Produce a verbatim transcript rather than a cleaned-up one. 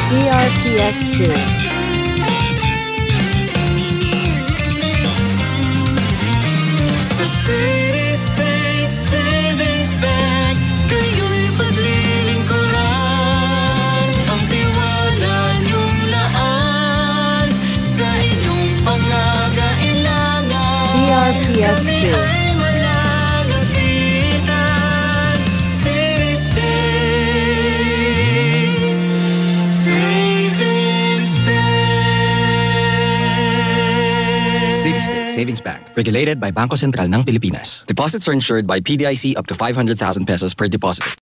D R P S two. Sa Citystate Savings Bank, kayo'y paglilingkuran. Ang tiwala niyong laan sa inyong pangangailangan. D R P S two. Citystate Savings Bank, regulated by Bangko Sentral ng Pilipinas. Deposits are insured by P D I C up to five hundred thousand pesos per deposit.